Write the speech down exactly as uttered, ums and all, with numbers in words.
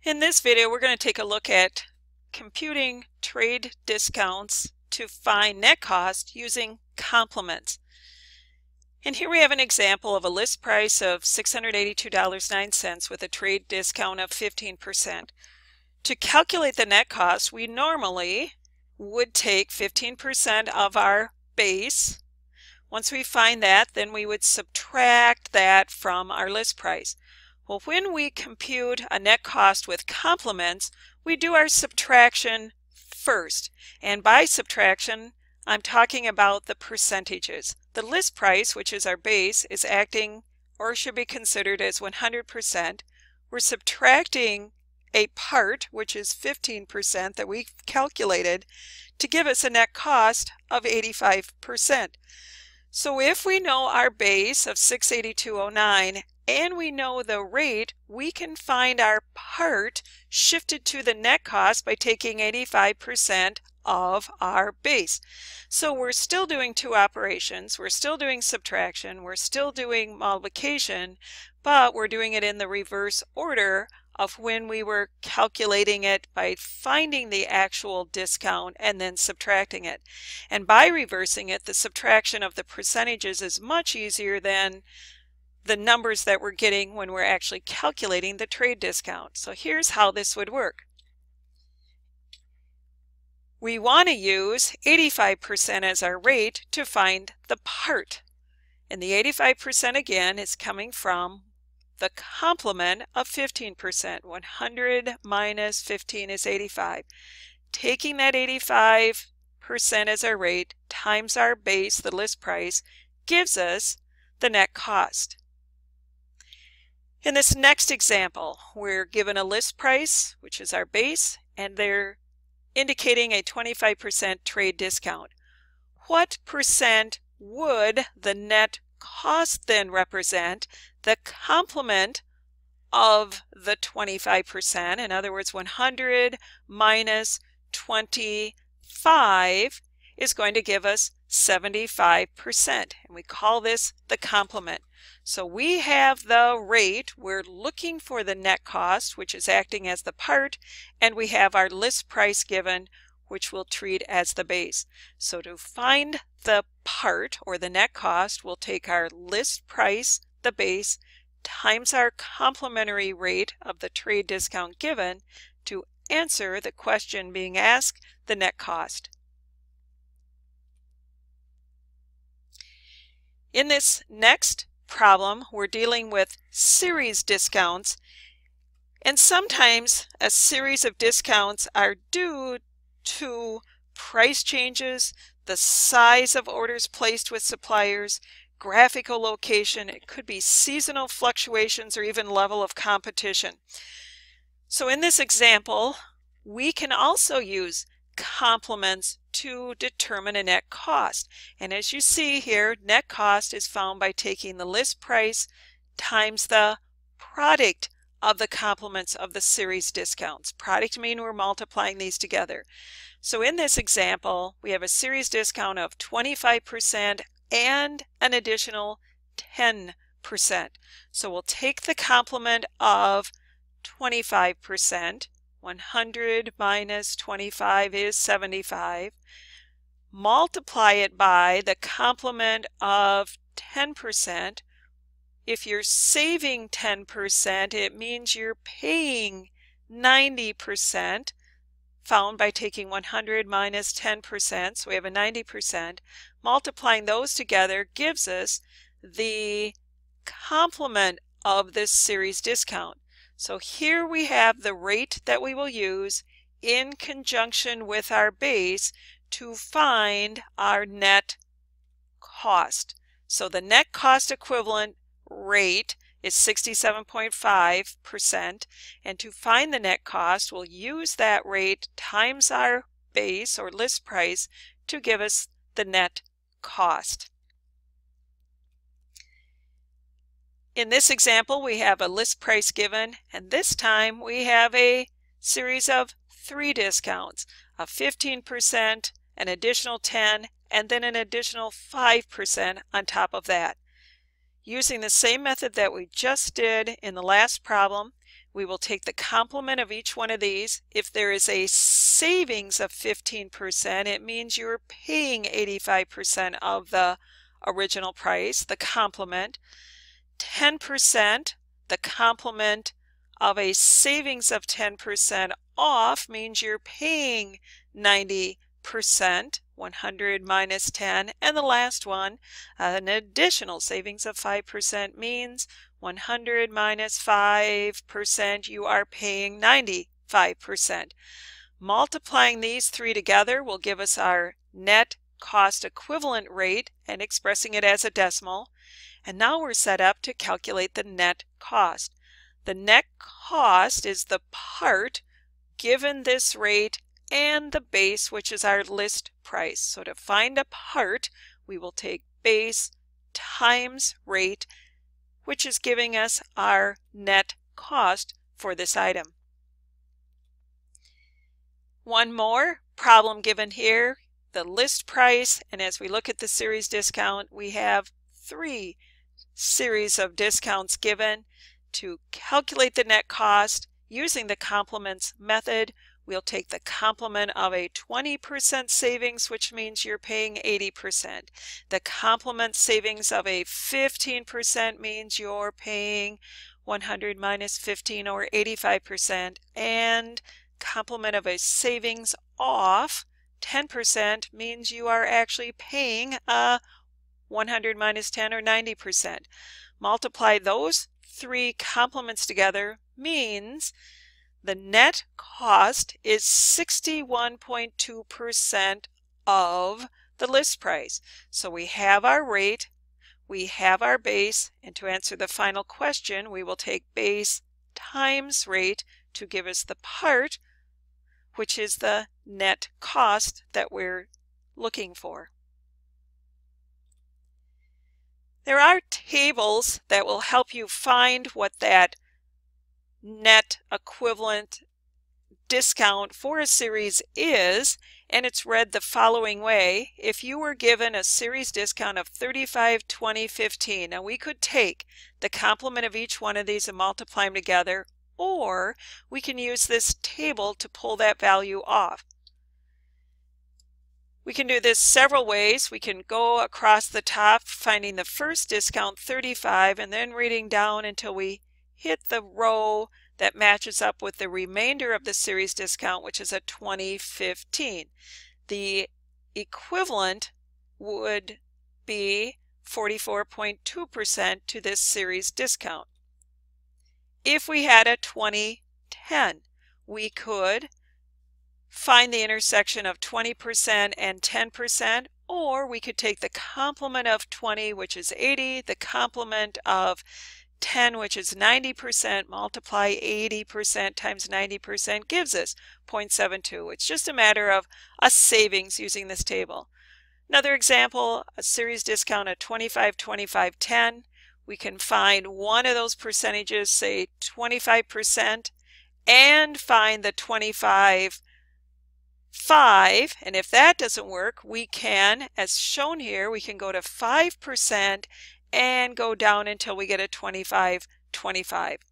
In this video, we're going to take a look at computing trade discounts to find net cost using complements. And here we have an example of a list price of six hundred eighty-two dollars and nine cents with a trade discount of fifteen percent. To calculate the net cost, we normally would take fifteen percent of our base. Once we find that, then we would subtract that from our list price. Well, when we compute a net cost with complements, we do our subtraction first. And by subtraction, I'm talking about the percentages. The list price, which is our base, is acting or should be considered as one hundred percent. We're subtracting a part, which is fifteen percent that we calculated, to give us a net cost of eighty-five percent. So if we know our base of six hundred eighty-two dollars and nine cents and we know the rate, we can find our part shifted to the net cost by taking eighty-five percent of our base. So we're still doing two operations. We're still doing subtraction. We're still doing multiplication, but we're doing it in the reverse order of when we were calculating it by finding the actual discount and then subtracting it. And by reversing it, the subtraction of the percentages is much easier than the numbers that we're getting when we're actually calculating the trade discount. So here's how this would work. We want to use eighty-five percent as our rate to find the part. And the eighty-five percent again is coming from the complement of fifteen percent. one hundred minus fifteen is eighty-five. Taking that eighty-five percent as our rate times our base, the list price, gives us the net cost. In this next example, we're given a list price, which is our base, and they're indicating a twenty-five percent trade discount. What percent would the net cost then represent? The complement of the twenty-five percent, in other words, one hundred minus twenty-five, is going to give us seventy-five percent, and we call this the complement. So we have the rate, we're looking for the net cost, which is acting as the part, and we have our list price given, which we'll treat as the base. So to find the part, or the net cost, we'll take our list price, the base, times our complementary rate of the trade discount given to answer the question being asked, the net cost. In this next problem, we're dealing with series discounts, and sometimes a series of discounts are due to price changes, the size of orders placed with suppliers, graphical location, it could be seasonal fluctuations, or even level of competition. So in this example, we can also use complements to determine a net cost. And as you see here, net cost is found by taking the list price times the product of the complements of the series discounts. Product mean we're multiplying these together. So in this example, we have a series discount of twenty-five percent and an additional ten percent. So we'll take the complement of twenty-five percent. one hundred minus twenty-five is seventy-five. Multiply it by the complement of ten percent. If you're saving ten percent, it means you're paying ninety percent, found by taking one hundred minus ten percent. So we have a ninety percent. Multiplying those together gives us the complement of this series discount. So here we have the rate that we will use in conjunction with our base to find our net cost. So the net cost equivalent rate is sixty-seven point five percent, and to find the net cost, we'll use that rate times our base or list price to give us the net cost. In this example, we have a list price given, and this time we have a series of three discounts, of fifteen percent, an additional ten, and then an additional five percent on top of that. Using the same method that we just did in the last problem, we will take the complement of each one of these. If there is a savings of fifteen percent, it means you're paying eighty-five percent of the original price, the complement. ten percent, the complement of a savings of ten percent off means you're paying ninety percent, one hundred minus ten. And the last one, an additional savings of five percent means one hundred minus five percent, you are paying ninety-five percent. Multiplying these three together will give us our net cost equivalent rate and expressing it as a decimal. And now we're set up to calculate the net cost. The net cost is the part given this rate and the base, which is our list price. So to find a part, we will take base times rate, which is giving us our net cost for this item. One more problem given here, the list price, and as we look at the series discount, we have three series of discounts given. To calculate the net cost using the complements method, we'll take the complement of a twenty percent savings, which means you're paying eighty percent. The complement savings of a fifteen percent means you're paying one hundred minus fifteen or eighty-five percent. And complement of a savings off ten percent means you are actually paying a one hundred minus ten or ninety percent. Multiply those three complements together means the net cost is sixty-one point two percent of the list price. So we have our rate, we have our base, and to answer the final question, we will take base times rate to give us the part, which is the net cost that we're looking for. There are tables that will help you find what that net equivalent discount for a series is, and it's read the following way. If you were given a series discount of thirty-five, twenty, fifteen, now we could take the complement of each one of these and multiply them together, or we can use this table to pull that value off. We can do this several ways. We can go across the top, finding the first discount, thirty-five, and then reading down until we hit the row that matches up with the remainder of the series discount, which is a twenty, fifteen. The equivalent would be forty-four point two percent to this series discount. If we had a twenty, ten, we could find the intersection of twenty percent and ten percent, or we could take the complement of twenty, which is eighty, the complement of ten, which is ninety percent, multiply eighty percent times ninety percent gives us zero point seven two. It's just a matter of a savings using this table. Another example, a series discount of twenty-five, twenty-five, ten. We can find one of those percentages, say twenty-five percent, and find the twenty-five, five, and if that doesn't work, we can, as shown here, we can go to five percent and go down until we get a twenty-five, twenty-five.